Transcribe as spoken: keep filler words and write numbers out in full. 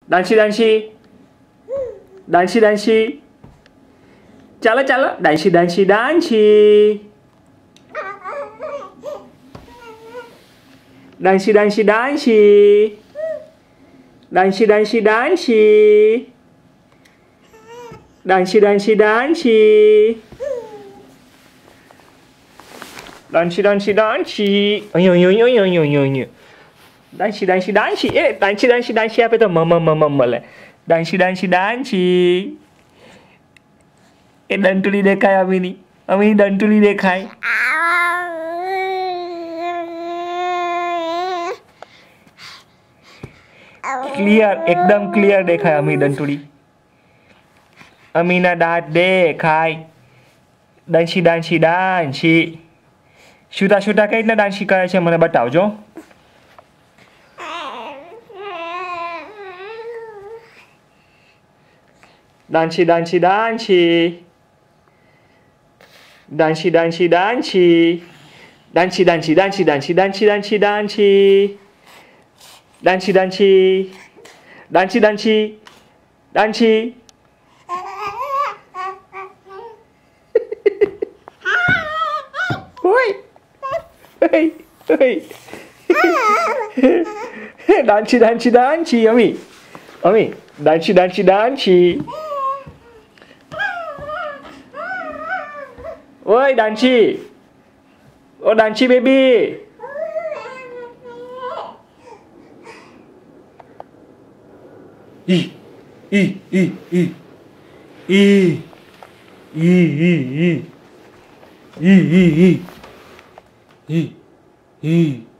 डांसी डांसी डांसी डांसी चलो चलो डांसी डांसी डांसी डांसी डांसी डांसी डांसी डांसी डांसी डांसी डांसी डांसी डांसी डांसी डांसी अयो अयो अयो अयो अयो अयो डांसी डांसी डांसी ए डांसी डांसी डांसी आपे तो मम मम मले डांसी डांसी डांसी ए दंटुली देखाय अमीनी अमी दंटुली देखाय क्लियर एकदम क्लियर देखाय अमी दंटुली अमीना दांत देखाय डांसी डांसी डांसी शूटा शूटा कई रीतना डांसी करे छे मने बतावजो डांसी डांसी डांसी डांसी डांसी डांसी डांसी डांसी डांसी डांसी डांसी डांसी डांसी डांसी डांसी डांसी डांसी डांसी ओए ओए ओए डांसी डांसी डांसी अमी अमी डांसी डांसी डांसी ओए डांसी ओ डांसी बेबी ई ई ई ई ई ई ई ई ई ई ई ई